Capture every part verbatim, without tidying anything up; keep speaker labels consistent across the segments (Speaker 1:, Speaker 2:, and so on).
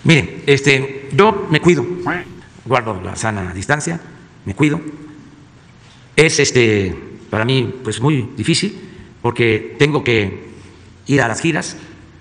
Speaker 1: Miren, este, yo me cuido, guardo la sana distancia, me cuido. Es este, para mí pues muy difícil porque tengo que ir a las giras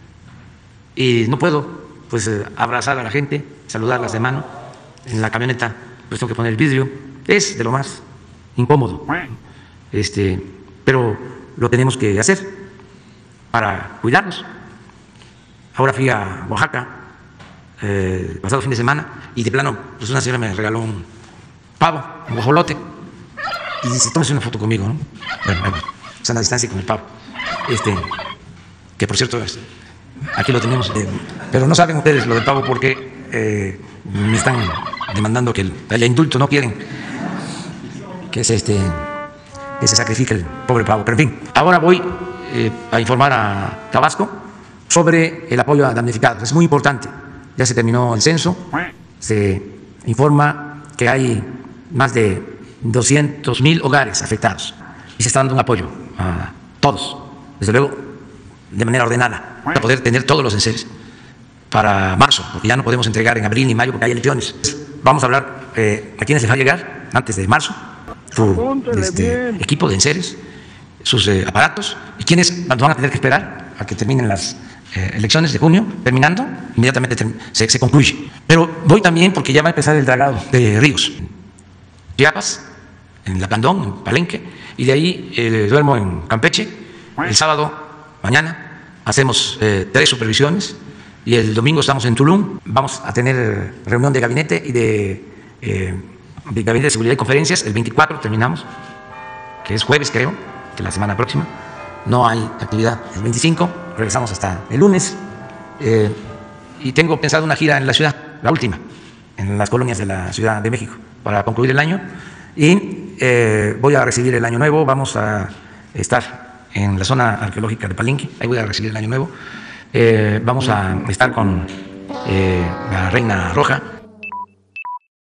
Speaker 1: y no puedo pues abrazar a la gente, saludarlas de mano. En la camioneta pues tengo que poner el vidrio. Es de lo más incómodo, este, pero lo tenemos que hacer para cuidarnos. Ahora fui a Oaxaca eh, el pasado fin de semana y de plano pues una señora me regaló un pavo, un guajolote, y dice, tómese una foto conmigo, ¿no? Bueno, bueno, sana distancia con el pavo, este, que por cierto es, aquí lo tenemos, eh, pero no saben ustedes lo del pavo porque eh, me están demandando que el, haya indulto, no quieren que se, este, que se sacrifique el pobre pavo. Pero en fin, ahora voy eh, a informar a Tabasco sobre el apoyo a damnificados. Es muy importante. Ya se terminó el censo, se informa que hay más de doscientos mil hogares afectados y se está dando un apoyo a todos, desde luego de manera ordenada, para poder tener todos los enseres para marzo, porque ya no podemos entregar en abril ni mayo porque hay elecciones. Vamos a hablar eh, a quienes les va a llegar antes de marzo su este, equipo de enseres, sus eh, aparatos, y quienes van a tener que esperar a que terminen las eh, elecciones de junio, terminando, inmediatamente se, se concluye. Pero voy también porque ya va a empezar el dragado de ríos. Chiapas, en La Plandón, en Palenque, y de ahí eh, duermo en Campeche. El sábado, mañana, hacemos eh, tres supervisiones y el domingo estamos en Tulum. Vamos a tener reunión de gabinete y de, eh, de gabinete de seguridad y conferencias. El veinticuatro terminamos, que es jueves creo, que la semana próxima. No hay actividad. El veinticinco regresamos hasta el lunes eh, y tengo pensado una gira en la ciudad, la última, en las colonias de la Ciudad de México, para concluir el año, y eh, voy a recibir el año nuevo. Vamos a estar en la zona arqueológica de Palenque, ahí voy a recibir el año nuevo. Eh, vamos a estar con eh, la Reina Roja,